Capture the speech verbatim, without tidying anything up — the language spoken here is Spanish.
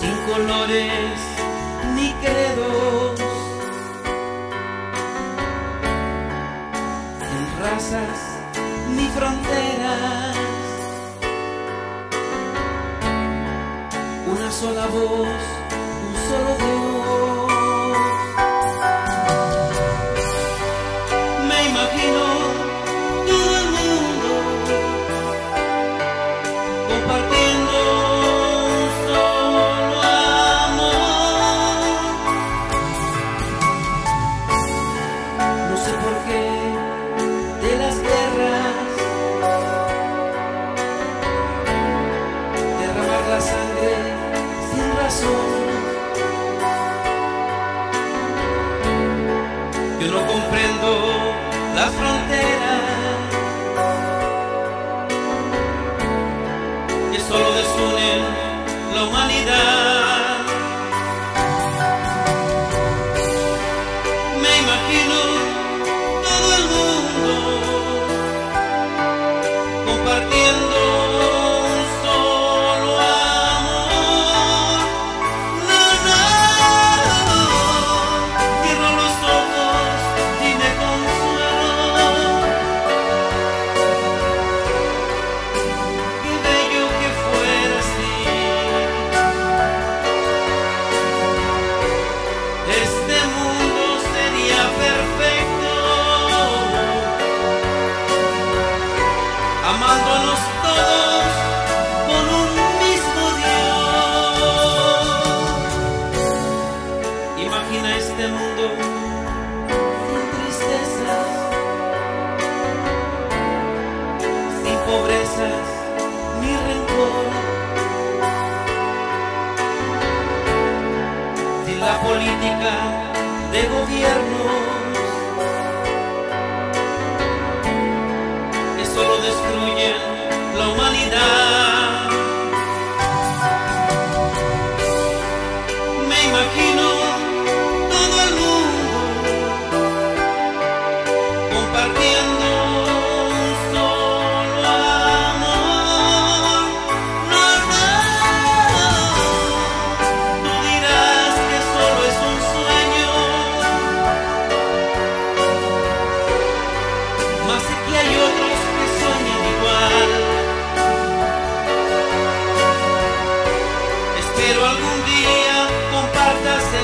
sin colores ni credos, sin razas ni fronteras, una sola voz, un solo Dios. Me imagino todo el mundo compartiendo un solo amor. No sé por qué de las guerras derramar la sangre sin razón. Yo no comprendo las fronteras que solo desunen la humanidad. Me imagino todo el mundo compartiendo un solo amor. No, no, cierro los ojos y me consuelo. Qué bello que fuera así. Este mundo sería perfecto, amándonos todos con un mismo Dios. Imagina este mundo sin tristezas, sin pobrezas ni rencor, sin la política de gobiernos que solo destruyen la humanidad. Me imagino todo el mundo compartiendo un solo amor. No, no, tú dirás que solo es un sueño, mas sé que hay otros que sueñan igual. Espero algún día compartas